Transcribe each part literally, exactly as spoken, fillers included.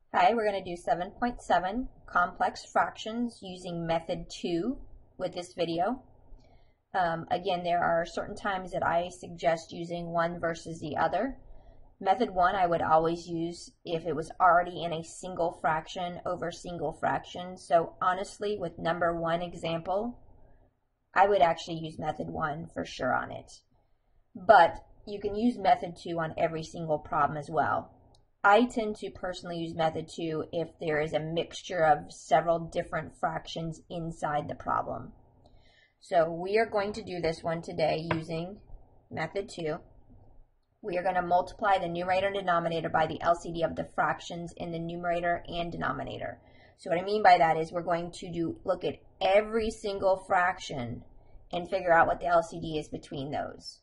Hi, we're going to do seven point seven, complex fractions using method two with this video. Um, again, there are certain times that I suggest using one versus the other. Method one I would always use if it was already in a single fraction over single fraction. So honestly, with number one example, I would actually use method one for sure on it. But you can use method two on every single problem as well. I tend to personally use method two if there is a mixture of several different fractions inside the problem. So we are going to do this one today using method two. We are going to multiply the numerator and denominator by the L C D of the fractions in the numerator and denominator. So what I mean by that is we're going to do look at every single fraction and figure out what the L C D is between those.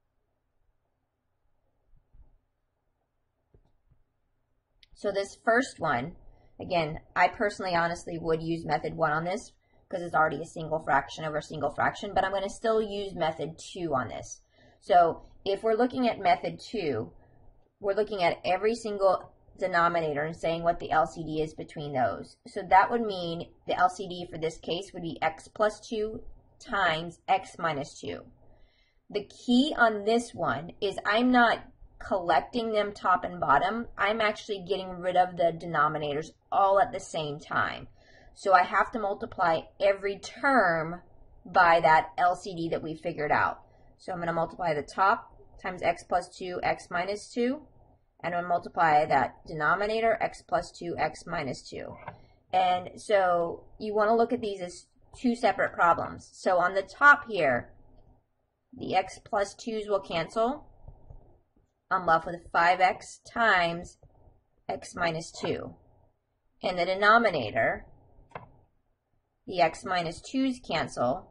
So this first one, again, I personally honestly would use method one on this because it's already a single fraction over a single fraction, but I'm going to still use method two on this. So if we're looking at method two, we're looking at every single denominator and saying what the L C D is between those. So that would mean the L C D for this case would be x plus two times x minus two. The key on this one is I'm not collecting them top and bottom. I'm actually getting rid of the denominators all at the same time. So I have to multiply every term by that L C D that we figured out. So I'm going to multiply the top times x plus two, x minus two, and I'm going to multiply that denominator, x plus two, x minus two. And so you want to look at these as two separate problems. So on the top here, the x plus twos will cancel. I'm left with five x times x minus two. In the denominator, the x minus twos cancel,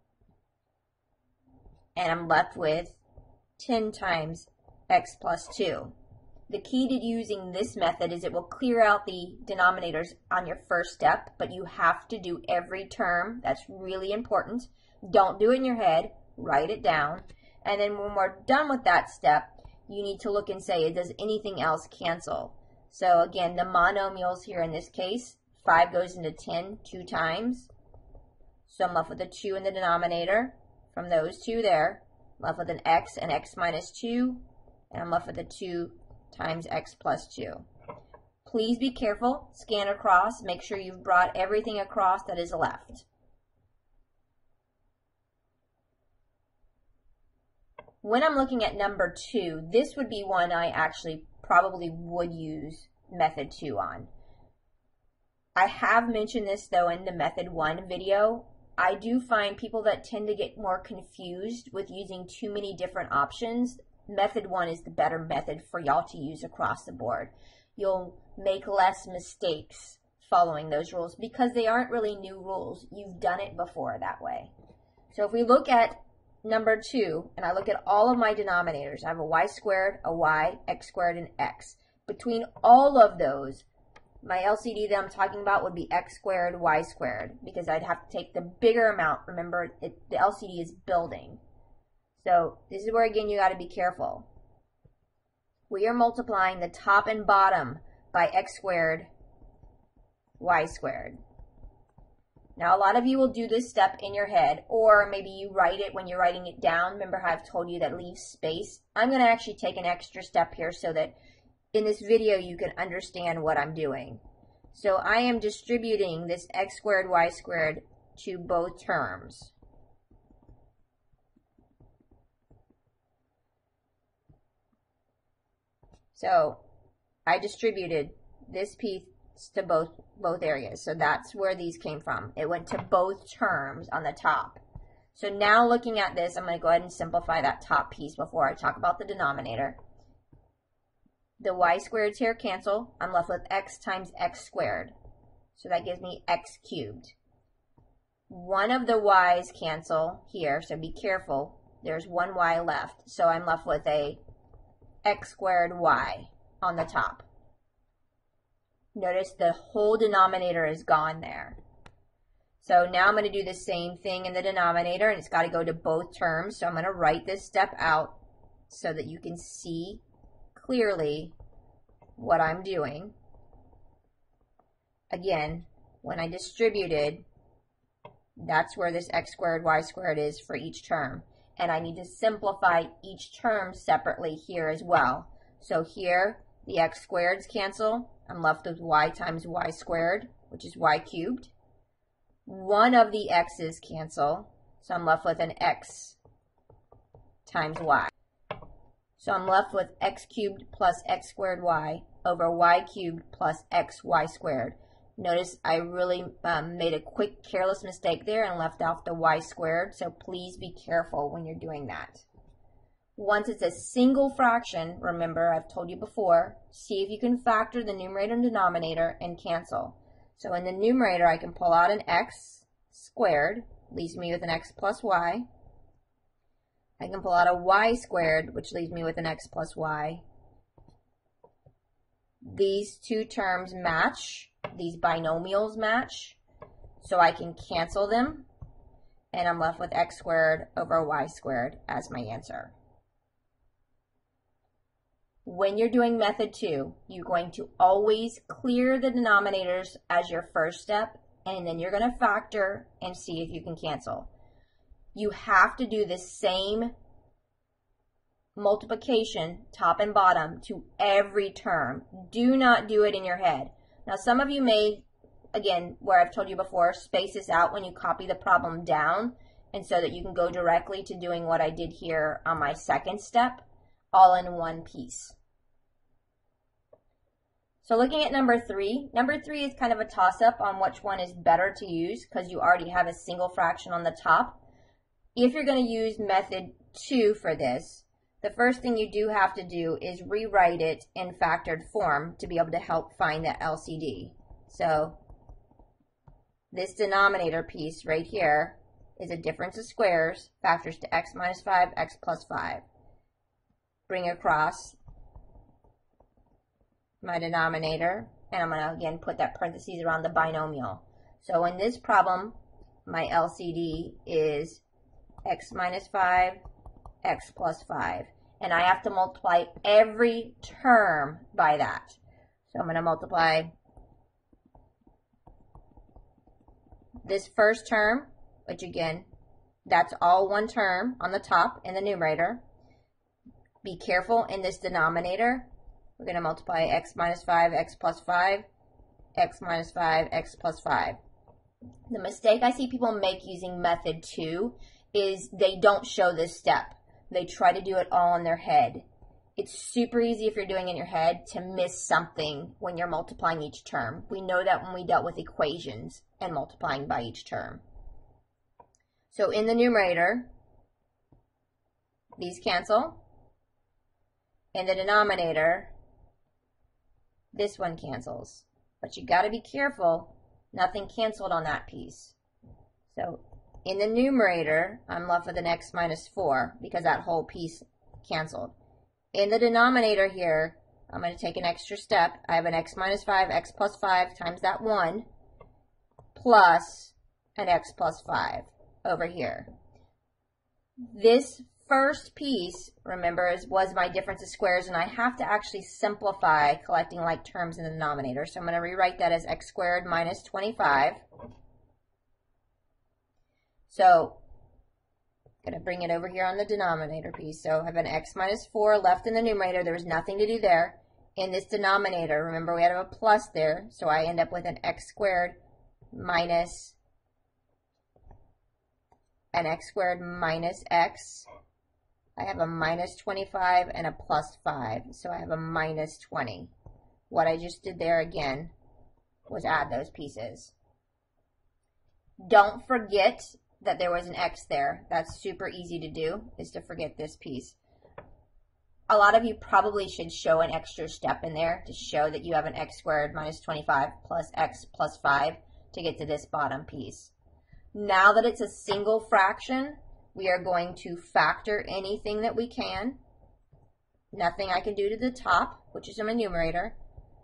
and I'm left with ten times x plus two. The key to using this method is it will clear out the denominators on your first step, but you have to do every term. That's really important. Don't do it in your head. Write it down. And then when we're done with that step, you need to look and say, does anything else cancel? So again, the monomials here in this case, five goes into ten two times. So I'm left with a two in the denominator from those two there. I'm left with an x and x minus two, and I'm left with a two times x plus two. Please be careful, scan across, make sure you've brought everything across that is left. When I'm looking at number two, this would be one I actually probably would use method two on. I have mentioned this though in the method one video. I do find people that tend to get more confused with using too many different options. Method one is the better method for y'all to use across the board. You'll make less mistakes following those rules because they aren't really new rules. You've done it before that way. So if we look at number two, and I look at all of my denominators, I have a y squared, a y, x squared, and x. Between all of those, my L C D that I'm talking about would be x squared, y squared, because I'd have to take the bigger amount. Remember, it, the L C D is building. So this is where, again, you got to be careful. We are multiplying the top and bottom by x squared, y squared. Now, a lot of you will do this step in your head, or maybe you write it when you're writing it down. Remember how I've told you that leaves space? I'm going to actually take an extra step here so that in this video you can understand what I'm doing. So I am distributing this x squared, y squared to both terms. So I distributed this piece to both both areas. So that's where these came from. It went to both terms on the top. So now looking at this, I'm going to go ahead and simplify that top piece before I talk about the denominator. The y squareds here cancel. I'm left with x times x squared. So that gives me x cubed. One of the y's cancel here, so be careful. There's one y left. So I'm left with a x squared y on the top. Notice the whole denominator is gone there. So now I'm going to do the same thing in the denominator, and it's got to go to both terms. So I'm going to write this step out so that you can see clearly what I'm doing. again, when I distributed, that's where this x squared y squared is for each term. And I need to simplify each term separately here as well. So here, the x squareds cancel. I'm left with y times y squared, which is y cubed. One of the x's cancel, so I'm left with an x times y. So I'm left with x cubed plus x squared y over y cubed plus xy squared. Notice I really um, made a quick, careless mistake there and left off the y squared, so please be careful when you're doing that. Once it's a single fraction, remember I've told you before, see if you can factor the numerator and denominator and cancel. So in the numerator I can pull out an x squared, leaves me with an x plus y. I can pull out a y squared, which leaves me with an x plus y. These two terms match, these binomials match, so I can cancel them, and I'm left with x squared over y squared as my answer. When you're doing method two, you're going to always clear the denominators as your first step, and then you're going to factor and see if you can cancel. You have to do the same multiplication, top and bottom, to every term. Do not do it in your head. Now, some of you may, again, where I've told you before, space this out when you copy the problem down, and so that you can go directly to doing what I did here on my second step, all in one piece. So looking at number three, number three is kind of a toss-up on which one is better to use because you already have a single fraction on the top. If you're going to use method two for this, the first thing you do have to do is rewrite it in factored form to be able to help find the L C D. So this denominator piece right here is a difference of squares, factors to x minus five, x plus five. Bring across my denominator, and I'm going to again put that parentheses around the binomial. So in this problem, my L C D is x minus five, x plus five. And I have to multiply every term by that. So I'm going to multiply this first term, which again, that's all one term on the top in the numerator. Be careful in this denominator. We're going to multiply x minus five, x plus five, x minus five, x plus five. The mistake I see people make using method two is they don't show this step. They try to do it all in their head. It's super easy if you're doing it in your head to miss something when you're multiplying each term. We know that when we dealt with equations and multiplying by each term. So in the numerator, these cancel. In the denominator, this one cancels. But you got to be careful, nothing canceled on that piece. So in the numerator, I'm left with an x minus four because that whole piece canceled. In the denominator here, I'm going to take an extra step. I have an x minus five, x plus five times that one, plus an x plus five over here. This first piece, remember, is, was my difference of squares, and I have to actually simplify collecting like terms in the denominator. So I'm going to rewrite that as x squared minus twenty-five. So I'm going to bring it over here on the denominator piece. So I have an x minus four left in the numerator. There was nothing to do there. In this denominator, remember we had a plus there, so I end up with an x squared minus an x squared minus x. I have a minus twenty-five and a plus five, so I have a minus twenty. What I just did there again was add those pieces. Don't forget that there was an x there. That's super easy to do, is to forget this piece. A lot of you probably should show an extra step in there to show that you have an x squared minus twenty-five plus x plus five to get to this bottom piece. Now that it's a single fraction, we are going to factor anything that we can. Nothing I can do to the top, which is in my numerator.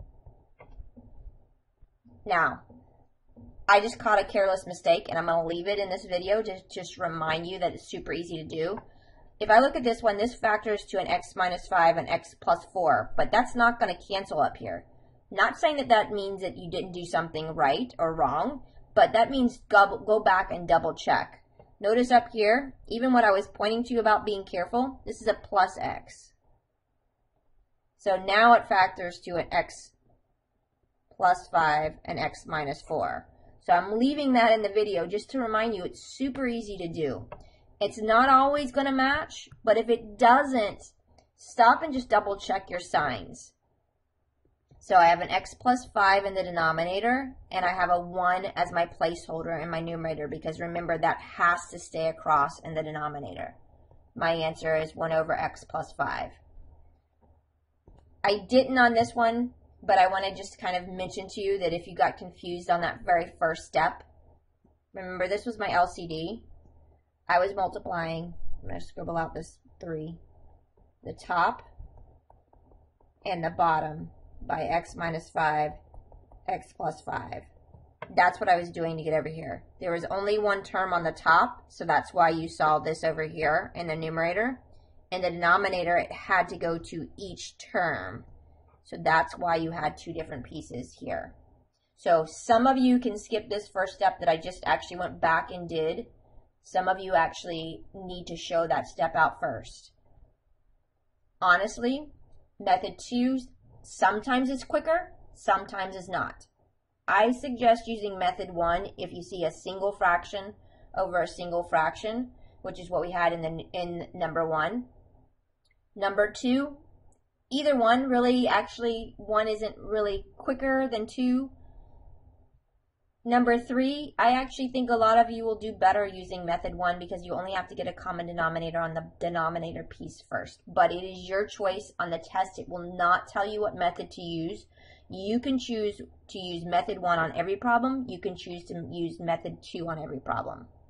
Now, I just caught a careless mistake, and I'm going to leave it in this video to just remind you that it's super easy to do. If I look at this one, this factors to an x minus five and x plus four, but that's not going to cancel up here. Not saying that that means that you didn't do something right or wrong, but that means go, go back and double check. Notice up here, even what I was pointing to you about being careful, this is a plus x. So now it factors to an x plus five and x minus four. So I'm leaving that in the video just to remind you it's super easy to do. It's not always going to match, but if it doesn't, stop and just double check your signs. So I have an x plus five in the denominator, and I have a one as my placeholder in my numerator, because remember that has to stay across in the denominator. My answer is one over x plus five. I didn't on this one, but I want to just kind of mention to you that if you got confused on that very first step, remember this was my L C D. I was multiplying, I'm going to scribble out this three, the top and the bottom by x minus five, x plus five. That's what I was doing to get over here. There was only one term on the top, so that's why you saw this over here in the numerator. In the denominator, it had to go to each term. So that's why you had two different pieces here. So some of you can skip this first step that I just actually went back and did. Some of you actually need to show that step out first. Honestly, method two sometimes is quicker, sometimes is not. I suggest using method one if you see a single fraction over a single fraction, which is what we had in the in number one. Number two, either one really, actually one isn't really quicker than two. Number three, I actually think a lot of you will do better using method one because you only have to get a common denominator on the denominator piece first. But it is your choice on the test. It will not tell you what method to use. You can choose to use method one on every problem. You can choose to use method two on every problem.